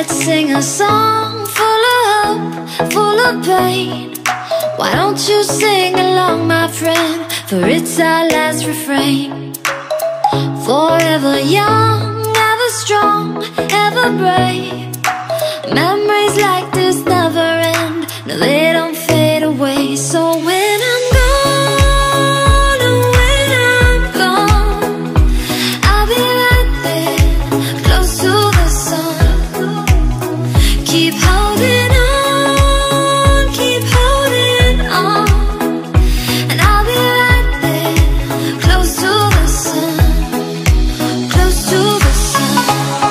Let's sing a song full of hope, full of pain. Why don't you sing along, my friend? For it's our last refrain. Forever young, ever strong, ever brave. Memories like this never end. No, they don't fade away. So when I'm gone, oh, when I'm gone, I'll be right there, close to the sun. Keep holding on, keep holding on, and I'll be right there, close to the sun, close to the sun.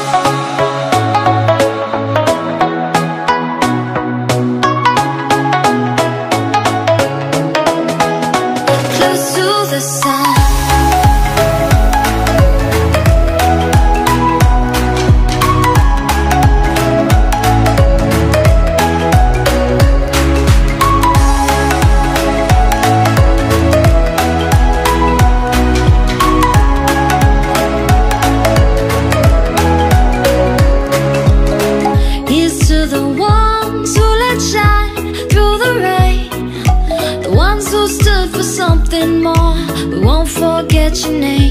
Close to the sun. Here's to the ones who let shine through the rain, the ones who stood for something more. We won't forget your name.